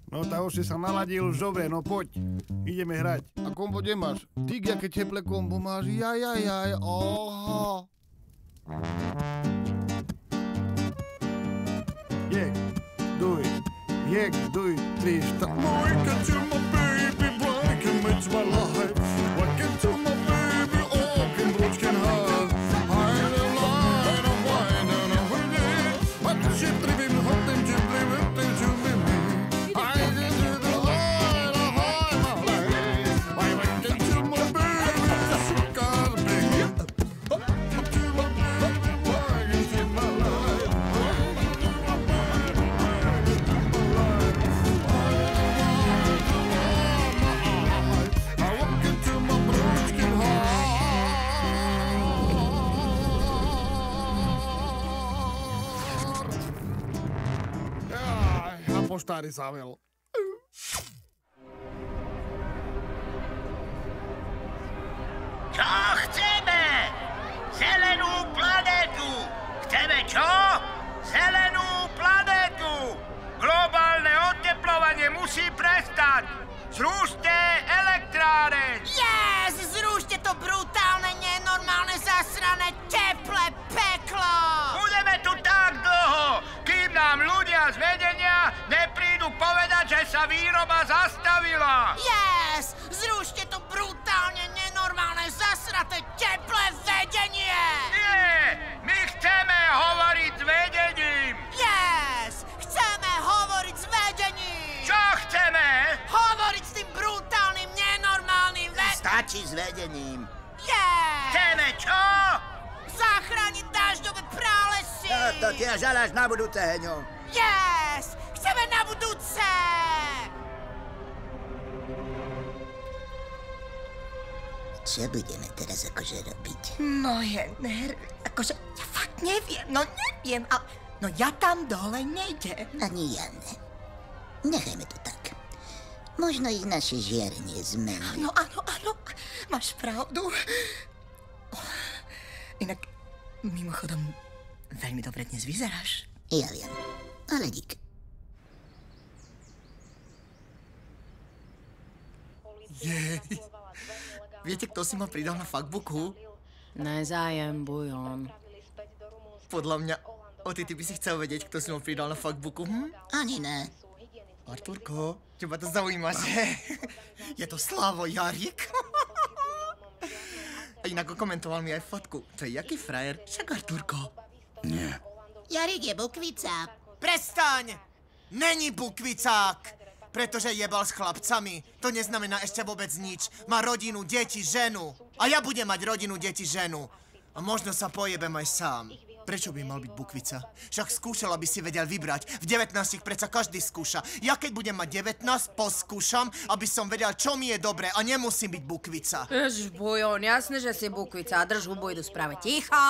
No tá už si sa naladil, dobre, no poď. Ideme hrať. A kombo kde máš? Ty, aké teplé kombo máš? Jaj, oho. Jek, duj, 3, 4. Why can't you, my baby, why can't match my life? Why can't you, my baby, oh, can watch can have? I'm the line of wine and I'm winning. But she living hot and she living till she living. I just do the line of my life. Why can't you, my baby, sugar baby? Why can't you, my baby, why can't you, my life? Poštári zável. Čo chceme? Zelenú planétu. Chceme čo? Zelenú planétu. Globálne oteplovanie musí prestať. Zrušte elektráreň. Yes! Zrušte to brutálne, nenormálne, zasrané, teplé peklo! Budeme tu tak dlho, kým nám ľudia z vedenia neprídu povedať, že sa výroba zastavila. Yes! Zrušte to brutálne, nenormálne, zasraté, teplé vedenie! Nie! My chceme hovoriť s vedením. Yes! Chceme hovoriť s vedením! Čo chceme? Hovoriť s tým brutálnym, nenormálnym Stačí s vedením. Yes! Chceme čo? Zachrániť dažďové pralesy! To ty až žaláš na budúce, Heňo. Yes! Chceme na budúce! Čo budeme teraz akože robiť? Moje nervy, akože ja fakt neviem, ale no ja tam dole nejdem. Ani ja ne. Nechajme to tak. Možno ich naše žiarenie zmení. No áno, máš pravdu. Inak, mimochodom, veľmi dobre dnes vyzeráš. Ja viem, ale dík. Jej. Viete, kto si ma pridal na fuckbooku? Nezájem, bujon. Podľa mňa, ty by si chcel vedieť, kto si ma pridal na fuckbooku, Ani ne. Arturko, teba to zaujíma, že? Je to Slavo Jarík. A inak komentoval mi aj fotku. To je jaký frajer? Však Arturko. Nie. Jarík je bukvica. Prestaň! Není bukvicák! Pretože jebal s chlapcami. To neznamená ešte vôbec nič. Má rodinu, deti, ženu. A ja budem mať rodinu, deti, ženu. A možno sa pojebem aj sám. Prečo by mal byť bukvica? Však skúšal, aby si vedel vybrať. V 19 predsa každý skúša. Ja keď budem mať 19, poskúšam, aby som vedel, čo mi je dobre a nemusím byť bukvica. Ježiš, bujon, jasné, že si bukvica. Drž hubu, idú správe ticho.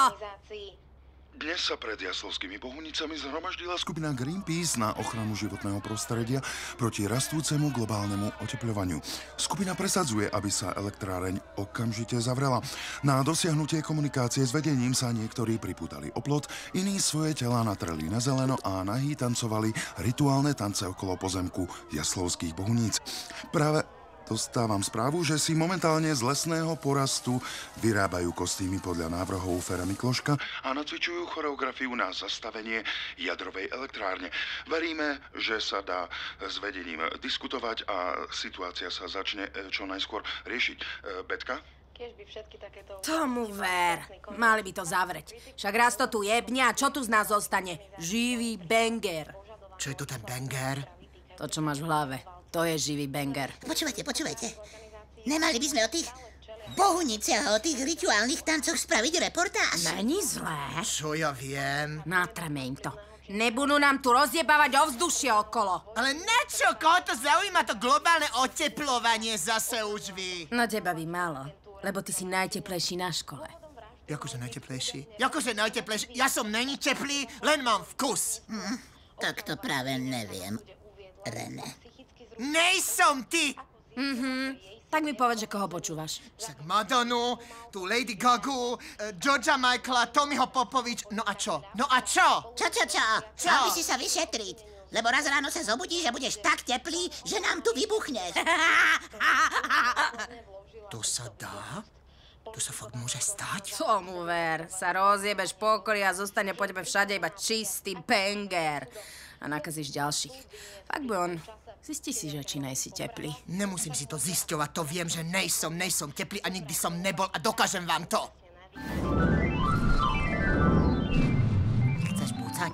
Dnes sa pred Jaslovskými Bohunicami zhromaždila skupina Greenpeace na ochranu životného prostredia proti rastúcemu globálnemu otepľovaniu. Skupina presadzuje, aby sa elektráreň okamžite zavrela. Na dosiahnutie komunikácie s vedením sa niektorí pripútali o plot, iní svoje telá natreli na zeleno a nahý tancovali rituálne tance okolo pozemku Jaslovských Bohuníc. Práve dostávam správu, že si momentálne z lesného porastu vyrábajú kostýmy podľa návrhov Fera Mikloška a nacvičujú choreografiu na zastavenie jadrovej elektrárne. Veríme, že sa dá s vedením diskutovať a situácia sa začne čo najskôr riešiť. Betka? Tomu ver. Mali by to zavrieť. Však raz to tu jebne a čo tu z nás zostane? Živý banger. Čo je to ten banger? To, čo máš v hlave. To je živý banger. Počúvajte. Nemali by sme o tých Bohuniciach a o tých rituálnych tancoch spraviť reportáž? Není zlé. Čo ja viem? Natreme im to. Nebudú nám tu rozjebávať ovzdušie okolo. Ale na čo? Koho to zaujíma to globálne oteplovanie zase už vy? No teba by malo, lebo ty si najteplejší na škole. Jakože najteplejší? Ja som není teplý, len mám vkus. Tak to práve neviem, René. Nejsom ty! Tak mi povedz, že koho počúvaš. Však Madonu, tu Lady Gagu, Georgia Michaela, Tommyho Popovič, no a čo? Čo? Mal by si sa vyšetriť. Lebo raz ráno sa zobudíš a budeš tak teplý, že nám tu vybuchneš. To sa dá? To sa fakt môže stať? Tomu ver, sa rozjebeš po okolí a zostane po tebe všade iba čistý banger. A nakazíš ďalších. Fakt, Bon, zisti si, že či nejsi teplý. Nemusím si to zisťovať, to viem, že nejsom teplý a nikdy som nebol a dokážem vám to. Chceš púcať?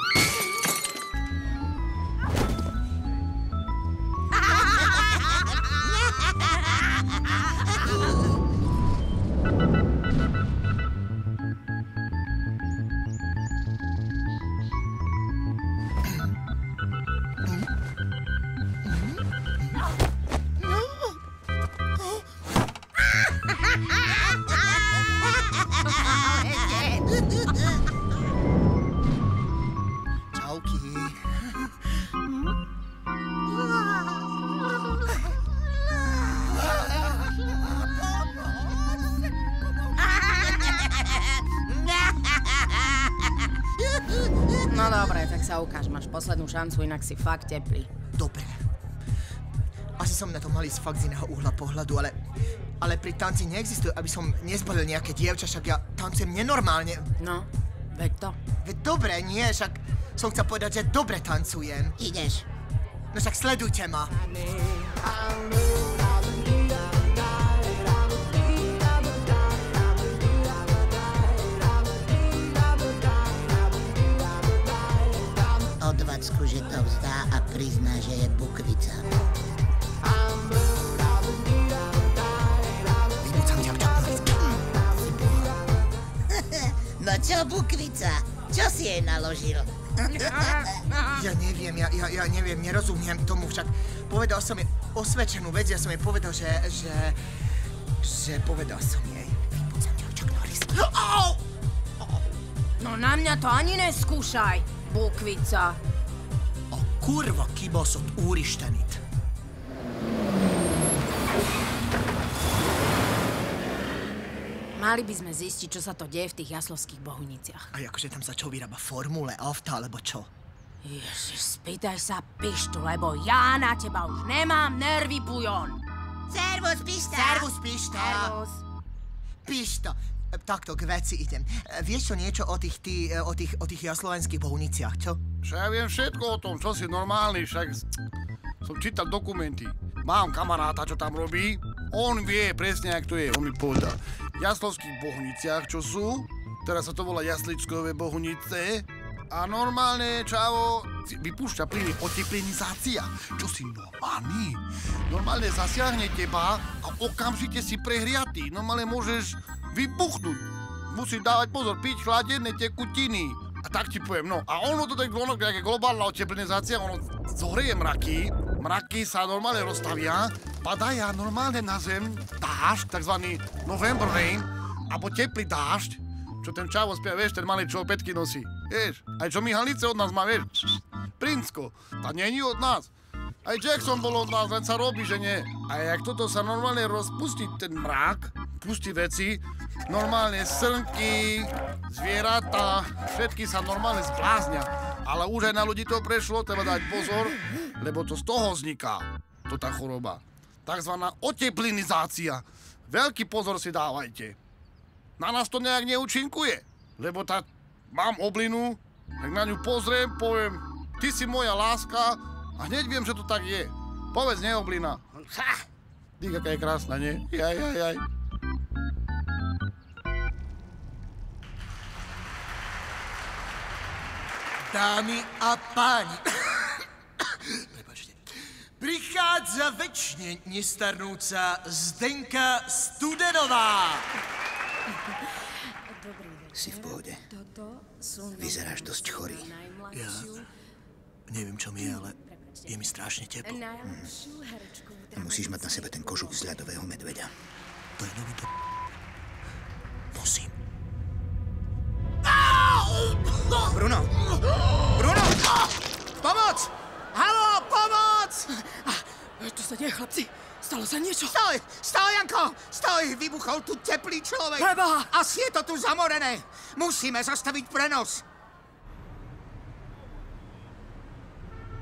No dobre, tak sa ukáž, máš poslednú šancu, inak si fakt teplý. Dobre. Asi som na to mal ísť fakt z iného uhla pohľadu, ale pri tanci neexistuje, aby som nezbalil nejaké dievča, však ja tancujem nenormálne. No, veď to. Veď dobre, nie, však som chcel povedať, že dobre tancujem. Ideš. No však sledujte ma. Odvacku, že to vzdá a prizná, že je bukvica. No čo, bukvica? Čo si jej naložil? Ja neviem, ja neviem, nerozumiem tomu, však povedal som jej osvedčenú vec, ja som jej povedal, že povedal som jej. Vypúcam ťa, Chuck Norris. Au! No na mňa to ani neskúšaj, bukvica. A kurva kibaszott úristenit. Mali by sme zistiť, čo sa to deje v tých jaslovských Bohuniciach. A akože tam začal vyrábať formule auta, alebo čo? Ježiš, spýtaj sa Pištu, lebo ja na teba už nemám nervy, bujon. Servus, Pišta. Servus, Pišta. Servus. Pišta. Takto, k veci idem. Vieš čo niečo o tých jaslovenských Bohuniciach, čo? Však ja viem všetko o tom, čo si normálny, však som čítal dokumenty. Mám kamaráta, čo tam robí, on vie presne, jak to je, on mi povedal. V jaslovských Bohuniciach, čo sú, teraz sa to volá Jasličkové Bohunice, a normálne, čavo, vypúšťa plyny, oteplenizácia. Čo si normálny? Normálne zasiahne teba a okamžite si prehriatý. Normálne môžeš vybuchnúť. Musíš dávať pozor, piť chladené tekutiny. A tak ti poviem, no. A ono to tak globálna oteplenizácia, ono zohreje mraky. Mraky sa normálne rozstavia, padajú normálne na zem dážď, takzvaný November rain, alebo teplý dážď, čo ten čavo spieva, vieš, ten malý, čo opätky nosí. Vieš, aj čo Mihalice od nás má, vieš, Princko, tá není od nás. Aj Jackson bol od nás, len sa robí, že nie. A jak toto sa normálne rozpustí ten mrak, pustí veci, normálne srnky, zvieratá, všetky sa normálne zbláznia. Ale už aj na ľudí to prešlo, treba dať pozor, lebo to z toho vzniká, to tá choroba. Takzvaná oteplinizácia. Veľký pozor si dávajte. Na nás to nejak neúčinkuje, lebo mám oblinu, tak na ňu pozriem, poviem, ty si moja láska a hneď viem, že to tak je. Povedz, nie oblina. Dík, aká je krásna, nie? Jaj. Dámy a páni, prepáčte, prichádza večne nestarnúca Zdenka Studenová. Si v pohode. Vyzeráš dosť chorý. Ja neviem, čo mi je, ale je mi strašne teplo. A musíš mať na sebe ten kožuch z ľadového medveďa. To je nový to... Musím. Bruno! Bruno! Pomoc! Haló, pomoc! Čo sa deje, chlapci? Stalo sa niečo? Stoj, Janko! Stoj, vybuchol tu teplý človek. Preboha! Asi je to tu zamorené. Musíme zastaviť prenos.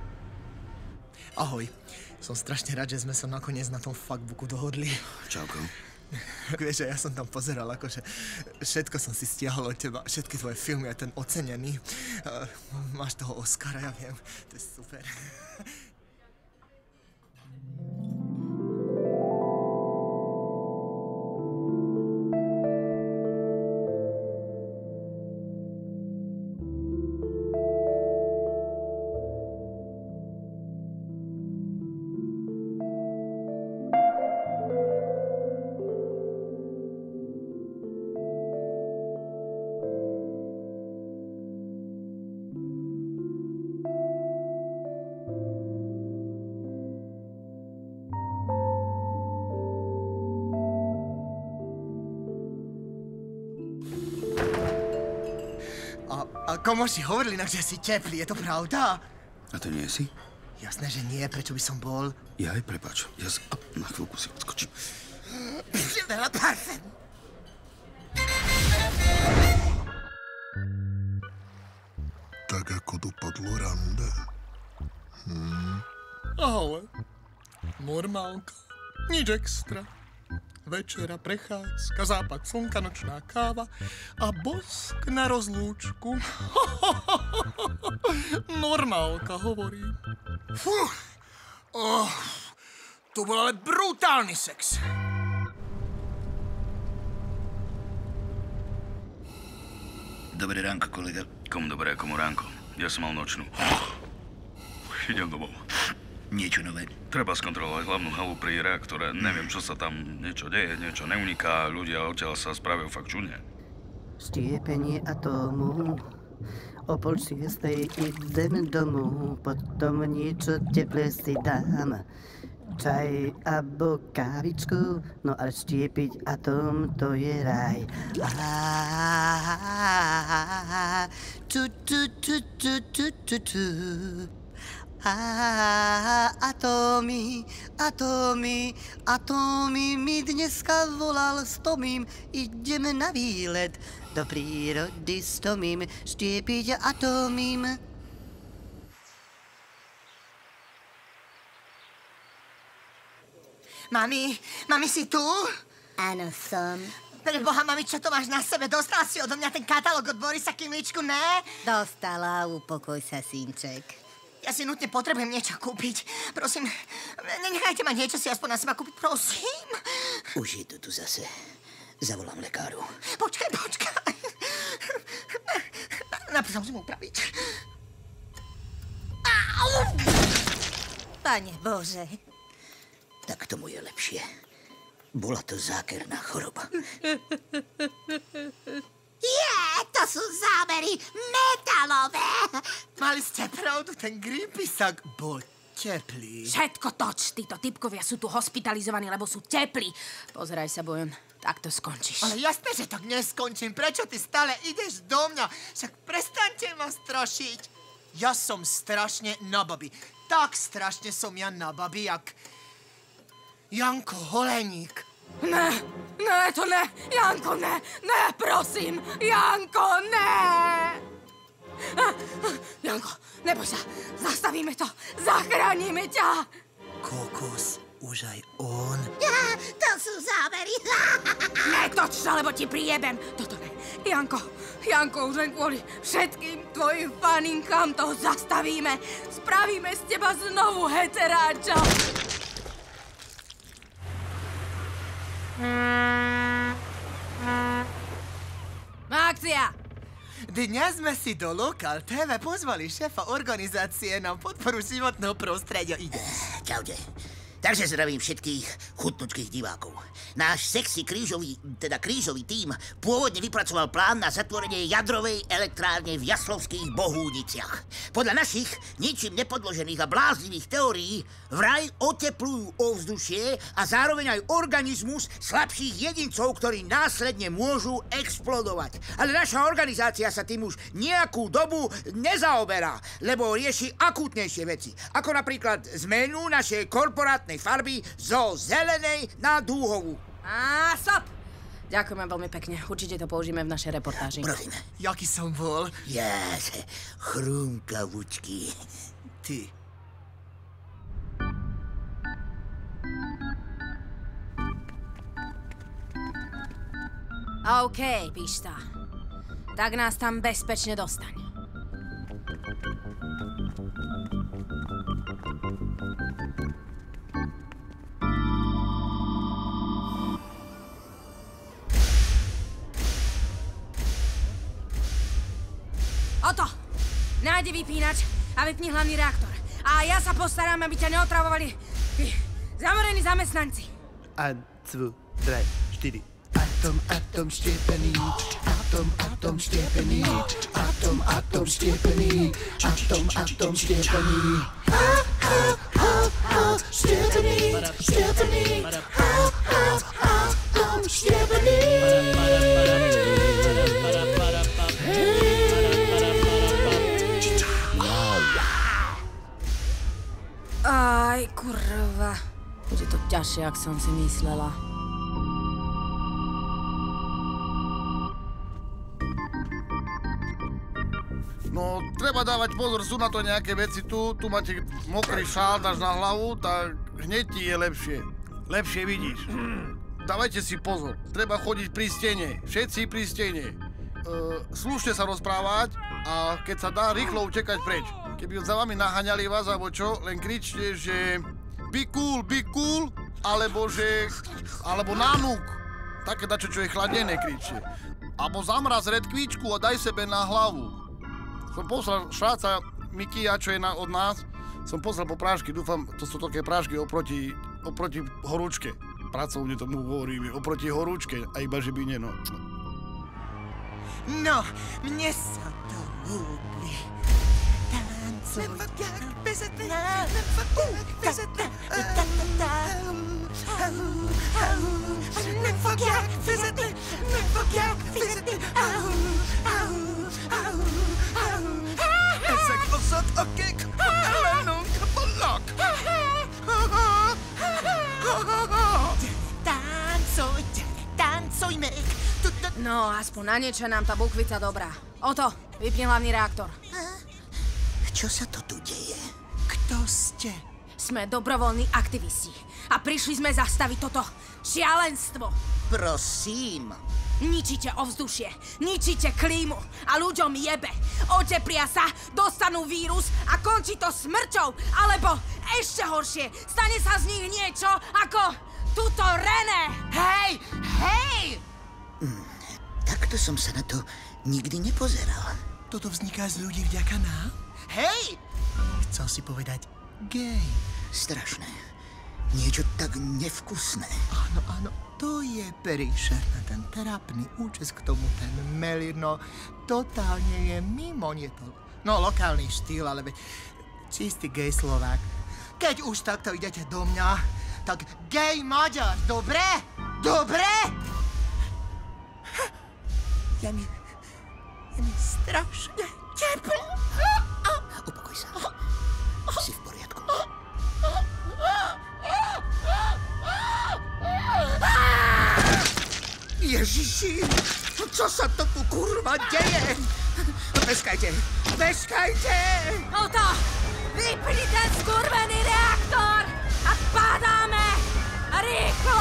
Ahoj. Som strašne rád, že sme sa nakoniec na tom fuckbooku dohodli. Čauko. Vieš, že ja som tam pozeral, akože všetko som si stiahol od teba, všetky tvoje filmy a ten ocenený. Máš toho Oscara, ja viem, to je super. A komoši hovorili inak, že si teplý, je to pravda? A to nie si? Jasné, že nie, prečo by som bol? Ja aj prepáč. Na chvíľku si odskočím. Veľa parfém. Tak ako dopadlo rande. Ale normálka, nič extra. Večera, prechádzka, západ slnka, nočná káva a bosk na rozlúčku. Normálka, hovorím. Fuh, to bol ale brutálny sex. Dobré ránko, kolega. Komu dobré, komu ránko. Ja som mal nočnú. Idem domov. Niečo nové. Treba skontrolovať hlavnú halu pri reaktore. Neviem, čo sa tam niečo deje, niečo neuniká. Ľudia odtiaľ sa spravujú fakt čudne. Štiepenie atómu. O 5:30 idem domov. Potom niečo teplé si dám. Čaj alebo kávičku. No ale štiepiť atóm, to je raj. Ču, ču, ču, ču, ču, ču, ču. Atómy, atómy, atómy mi dneska volal s Tomím. Ideme na výlet do prírody s Tomím, štiepiť atómím. Mami, si tu? Áno, som. Preboha, mami, čo to máš na sebe? Dostala si odo mňa ten katalóg od Borisa Kimličku, ne? Dostala, upokoj sa, synček. Ja si nutne potrebujem niečo kúpiť. Prosím, nenechajte ma niečo si aspoň na seba kúpiť, prosím. Už je to tu zase. Zavolám lekáru. Počkaj. Najprv sa musím upraviť. Pane Bože. Tak tomu je lepšie. Bola to zákerná choroba. To sú zábery metalové. Mali ste pravdu, ten Greenpeaceák bol teplý. Všetko toč, títo typkovia sú tu hospitalizovaní, lebo sú teplí. Pozeraj sa, Bojan, tak to skončíš. Ale jasné, že tak neskončím. Prečo ty stále ideš do mňa? Však prestaňte ma strašiť. Ja som strašne na babi. Tak strašne som ja na babi, jak Janko Holeník. Ne, to ne, Janko, ne, prosím, Janko, ne! Janko, neboj sa, zastavíme to, zachránime ťa! Kokos, už aj on? To sú zábery. Netoč sa, lebo ti priebem. Toto ne, Janko, už len kvôli všetkým tvojim faninkám to zastavíme. Spravíme z teba znovu heteráča. Akcia! Dnes sme si do Lokal TV pozvali šéfa organizácie na podporu životného prostredia. Čaute. Takže zdravím všetkých chutnučkých divákov. Náš sexy krížový tím pôvodne vypracoval plán na zatvorenie jadrovej elektrárne v Jaslovských Bohúniciach. Podľa našich ničím nepodložených a bláznivých teórií vraj oteplujú ovzdušie a zároveň aj organizmus slabších jedincov, ktorí následne môžu explodovať. Ale naša organizácia sa tým už nejakú dobu nezaoberá, lebo rieši akútnejšie veci, ako napríklad zmenu našej korporátnej farby zo zelenej na dúhovú. Stop! Ďakujeme veľmi pekne. Určite to použijeme v našej reportáži. Prosím. Jaký som bol? Chrumkavučky. Ty. OK, pišta. Tak nás tam bezpečne dostaň. Oto, nájdi vypínač a vypni hlavný reaktor. A ja sa postarám, aby ťa neotravovali tí zamorení zamestnanci. 1, 2, 3, 4. Atom, atom štiepený. Atom, atom štiepený. Atom, atom štiepený. Atom, atom štiepený. Štiepený, štiepený. Atom štiepený. Aj, kurva. Bude to ťažšie, ak som si myslela. No, treba dávať pozor, sú na to nejaké veci tu. Tu máte mokrý šál, dáš na hlavu, tak hneď ti je lepšie. Lepšie vidíš. Dávajte si pozor, treba chodiť pri stene, všetci pri stene. Slušne sa rozprávať a keď sa dá, rýchlo utekať preč. Keby za vami naháňali vás, alebo čo, len kričte, že be cool, alebo že, alebo nanúk. Také dačo, čo je chladené, kričte. Alebo zamraz redkvičku a daj sebe na hlavu. Som poslal šráca Mikia, čo je od nás, som poslal po prášky, dúfam, to sú také prášky oproti horúčke. Pracovne tomu hovorili, oproti horúčke, a iba že by nie, no. No, mne sa to ľúbi. Tancuj. Ezek azok, akik ellenünk vannak. Tancuj még. No, aspoň na niečo nám tá bukvica dobrá. Oto, vypni hlavný reaktor. Čo sa to tu deje? Kto ste? Sme dobrovoľní aktivisti a prišli sme zastaviť toto šialenstvo. Prosím. Ničíte ovzdušie, ničíte klímu a ľuďom jebe. Oteplia sa, dostanú vírus a končí to smrťou. Alebo ešte horšie, stane sa z nich niečo ako tuto René. Hej! Takto som sa na to nikdy nepozeral. Toto vzniká z ľudí vďaka nám? Hej! Chcel si povedať gej. Strašné. Niečo tak nevkusné. Áno, to je príšerné. Ten terapný účes k tomu, ten melino, totálne je mimo, nie to. No, lokálny štýl, ale veď čistý gej Slovák. Keď už takto idete do mňa, tak gej Maďar, dobre? Dobre? Je mi strašne teplo. Upokoj sa. Si v poriadku. Ježiši, čo sa to tu kurva deje? Beskajte! Oto, vypni ten skurvený reaktor a padáme! Rýchlo!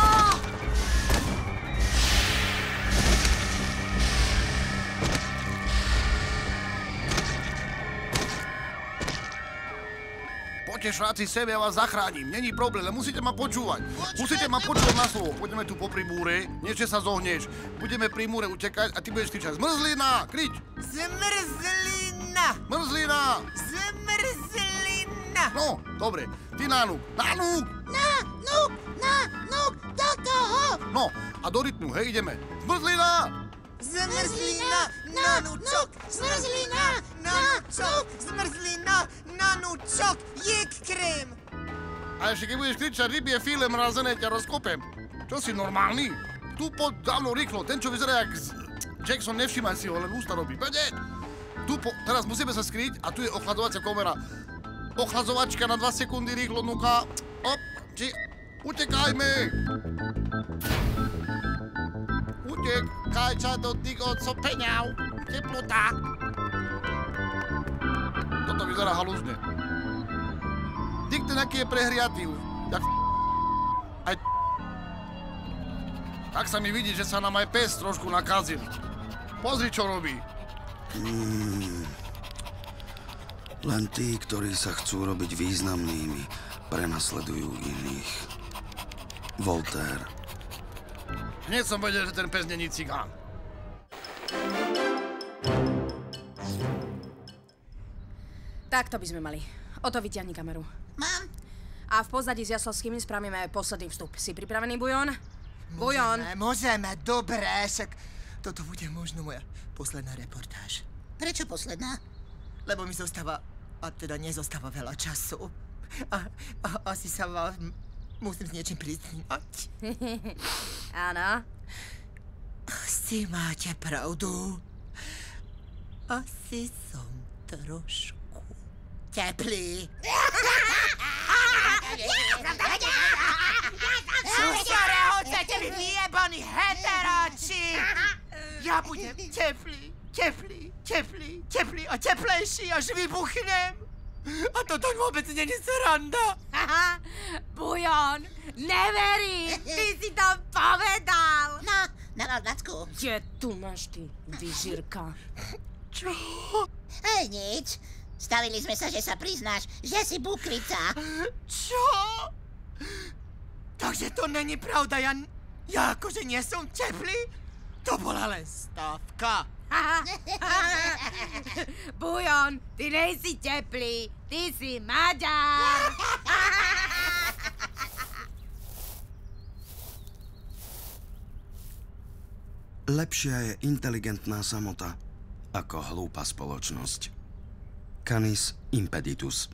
Poďte šráci sebe, ja vás zachránim. Není problém, ale musíte ma počúvať. Musíte ma počúvať na slovo. Pôjdeme tu popri múre, niečo sa zohneš. Budeme pri múre utekať a ty budeš kričať zmrzlina! Krič! Zmrzlina! Zmrzlina! Zmrzlina! No, dobre. Ty nanúk! Nanúk! Nanúk, do toho! No, a do rytmu, hej, ideme. Zmrzlina! Zmrzlina! Nanúčok! Zmrzlina! Nanúčok! Zmrzlina! Nanúčok! Jek krém! A ešte keď budeš kričať rybie file mrazené, ťa rozkopem. Čo si normálny? Tu poď za mnou rýchlo, ten čo vyzerá jak Jackson, nevšímaj si ho, len ústa robí. Poďte! Teraz musíme sa skryť a tu je ochlazovacia komora. Ochlazovačka na 2 sekundy rýchlo, nuka. Utekajme! Utekaj sa do tých odsopeňav. Teplota. Toto vyzerá halúzne. Dikten, aký je prehriatý. Aj... Tak sa mi vidí, že sa nám aj pes trošku nakazil. Pozri, čo robí. Len tí, ktorí sa chcú robiť významnými, prenasledujú iných. Voltaire. Hneď som vedel, že ten pes není cigán. Takto by sme mali. O to vyťahni kameru. Mám. A v pozadí s Jaslovskými spravíme posledný vstup. Si pripravený, Bujon? Bujon! Môžeme, dobre, však toto bude možno moja posledná reportáž. Prečo posledná? Lebo mi zostáva, a teda nezostáva veľa času. A asi sa vás musím s niečím priznať. Áno. Asi máte pravdu. Asi som trošku teplý. Čo sa rehocete, vy vyjebaní heteráči? Ja budem teplý a teplejší, až vybuchnem. A to tak vôbec není sranda. Bujon, neverím, ty si to povedal. No, na Vacku. Kde tu máš ty, vyžírka? Čo? Hej, nič. Stavili sme sa, že sa priznáš, že si bukvica. Čo? Takže to není pravda, ja akože nie som teplý? To bola len stávka. Bujon, ty nejsi teplý, ty si Maďar. Lepšia je inteligentná samota ako hlúpa spoločnosť. Canis impeditus.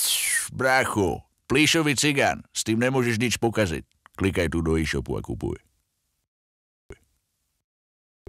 Brácho, plíšový cigán, s tým nemôžeš nič pokaziť. Klikaj tu do e-shopu a kupuj.